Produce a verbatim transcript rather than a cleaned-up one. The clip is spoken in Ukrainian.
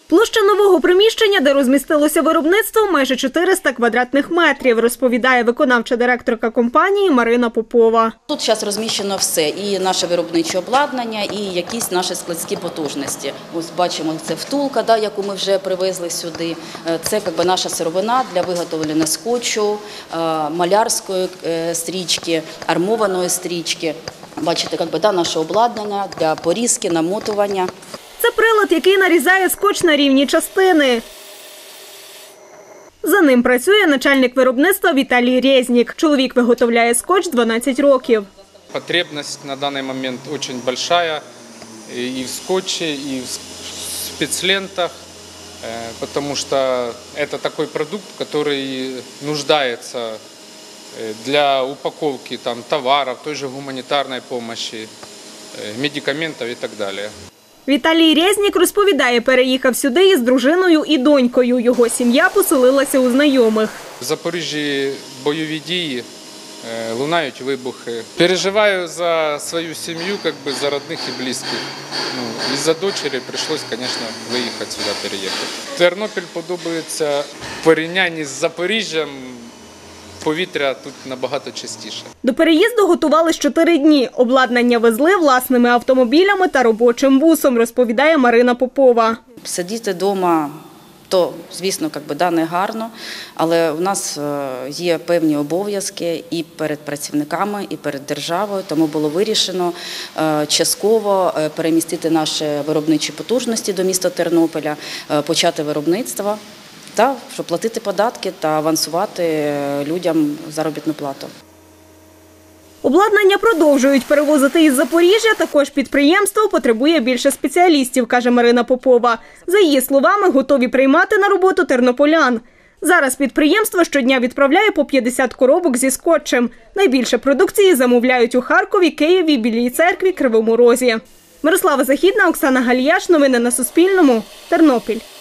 Площа нового приміщення, де розмістилося виробництво, майже чотириста квадратних метрів, розповідає виконавча директорка компанії Марина Попова. Тут зараз розміщено все, і наше виробниче обладнання, і якісь наші складські потужності. Ось бачимо, це втулка, да, яку ми вже привезли сюди. Це якби наша сировина для виготовлення скотчу, малярської стрічки, армованої стрічки. Бачите, якби, да, наше обладнання для порізки, намотування. Це прилад, який нарізає скотч на рівні частини. За ним працює начальник виробництва Віталій Резнік. Чоловік виготовляє скотч дванадцять років. Потребность на данный момент очень большая и в скотче, и в спецлентах, потому что это такой продукт, который нуждается для упаковки там, товаров, той же гуманитарной помощи, медикаментов и так далее. Віталій Резнік розповідає, переїхав сюди із дружиною і донькою. Його сім'я поселилася у знайомих. В Запоріжжі бойові дії, лунають вибухи. Переживаю за свою сім'ю, как бы, за родних і близьких. Ну, із-за дочері прийшлось, звісно, виїхати сюди, переїхати. Тернопіль подобається в порівнянні з Запоріжжям. Повітря тут набагато чистіше. До переїзду готували чотири дні. Обладнання везли власними автомобілями та робочим бусом, розповідає Марина Попова. Сидіти вдома, то, звісно, якби, да, не гарно, але у нас є певні обов'язки і перед працівниками, і перед державою, тому було вирішено частково перемістити наші виробничі потужності до міста Тернополя, почати виробництво. Та, щоб платити податки та авансувати людям заробітну плату. Обладнання продовжують перевозити із Запоріжжя, також підприємство потребує більше спеціалістів, каже Марина Попова. За її словами, готові приймати на роботу тернополян. Зараз підприємство щодня відправляє по п'ятдесят коробок зі скотчем. Найбільше продукції замовляють у Харкові, Києві, Білій Церкві, Кривому Розі. Мирослава Західна, Оксана Галіяш. Новини на Суспільному. Тернопіль.